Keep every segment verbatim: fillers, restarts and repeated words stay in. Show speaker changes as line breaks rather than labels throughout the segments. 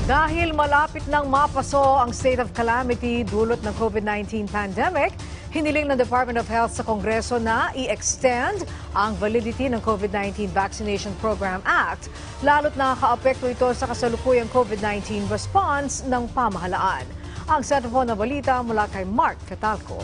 Dahil malapit nang mapaso ang state of calamity dulot ng COVID nineteen pandemic, hiniling ng Department of Health sa Kongreso na i-extend ang validity ng COVID nineteen Vaccination Program Act, lalo't nakakaapekto ito sa kasalukuyang COVID nineteen response ng pamahalaan. Ang Sentro na balita mula kay Mark Catalco.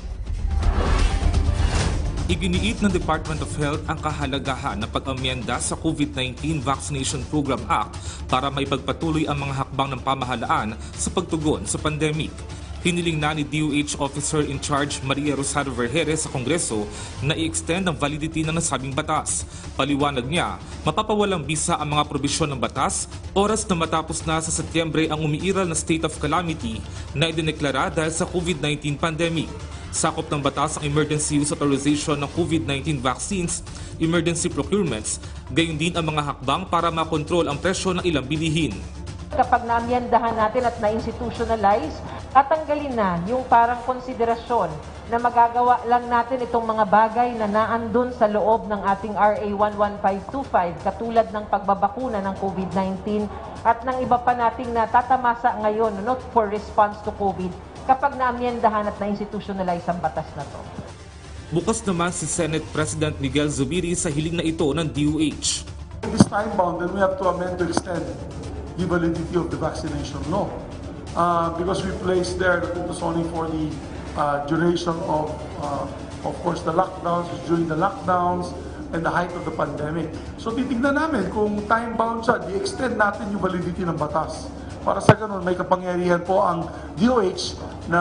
Iginiit ng Department of Health ang kahalagahan ng pag-amyenda sa COVID nineteen Vaccination Program Act para may pagpatuloy ang mga hakbang ng pamahalaan sa pagtugon sa pandemic. Hiniling na ni D O H Officer in Charge Maria Rosario Vergeire sa Kongreso na i-extend ang validity ng nasabing batas. Paliwanag niya, mapapawalang bisa ang mga probisyon ng batas oras na matapos na sa Setyembre ang umiiral na state of calamity na idineklara dahil sa COVID nineteen pandemic. Sakop ng batas ang emergency use authorization ng COVID nineteen vaccines, emergency procurements, gayon din ang mga hakbang para makontrol ang presyo ng ilang bilihin.
Kapag naamyendahan natin at na-institutionalize, tatanggalin na yung parang konsiderasyon na magagawa lang natin itong mga bagay na naandun sa loob ng ating R A one one five two five, katulad ng pagbabakuna ng COVID nineteen at ng iba pa nating natatamasa ngayon, not for response to COVID, kapag naamyendahan at na-institutionalize ang batas na to.
Bukas naman si Senate President Miguel Zubiri sa hiling na ito ng D O H.
This time bound, then we have to amend to extend the validity of the vaccination law. Uh, because we placed there that it was only for the uh, duration of, uh, of course, the lockdowns, during the lockdowns and the height of the pandemic. So titignan namin kung time-bound siya, di-extend natin yung validity ng batas. Para sa ganun, may kapangyarihan po ang D O H na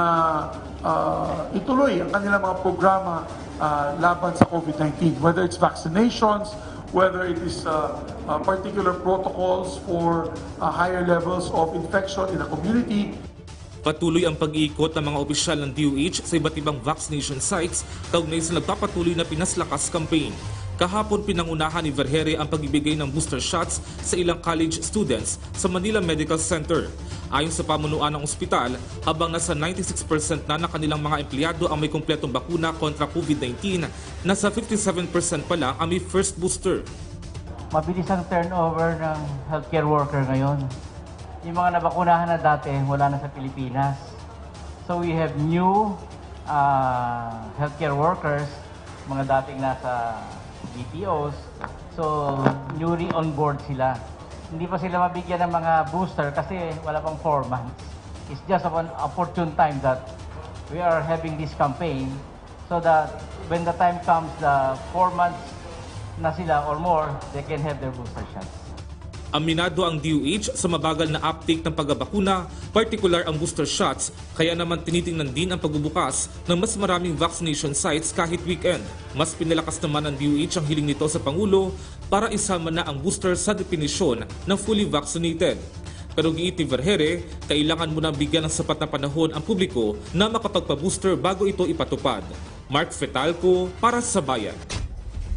uh, ituloy ang kanilang mga programa uh, laban sa COVID nineteen, whether it's vaccinations, whether it is uh, uh, particular protocols for uh, higher levels of infection in the community.
Patuloy ang pag-iikot ng mga opisyal ng D O H sa iba't ibang vaccination sites kaugnay sa nagpapatuloy na Pinaslakas campaign. Kahapon pinangunahan ni Vergeire ang pagbibigay ng booster shots sa ilang college students sa Manila Medical Center. Ayon sa pamunuan ng ospital, habang nasa ninety-six percent na ng kanilang mga empleyado ang may kumpletong bakuna kontra COVID nineteen, nasa fifty-seven percent pa lang ang may first booster.
Mabilis ang turnover ng healthcare worker ngayon. Yung mga nabakunahan na dati, wala na sa Pilipinas. So we have new uh, healthcare workers, mga dating nasa B P Os, so newly on board sila. Hindi pa sila mabigyan ng mga booster kasi wala pang four months. It's just an opportune time that we are having this campaign so that when the time comes, the four months na sila or more, they can have their booster shots.
Aminado ang D O H sa mabagal na uptake ng pagbabakuna, particular ang booster shots, kaya naman tinitingnan din ang pagbubukas ng mas maraming vaccination sites kahit weekend. Mas pinalakas naman ng D O H ang hiling nito sa Pangulo para isama na ang booster sa definisyon ng fully vaccinated. Pero giit ni Vergeire, kailangan muna bigyan ng sapat na panahon ang publiko na makapagpa-booster bago ito ipatupad. Mark Catalco para sa Bayan.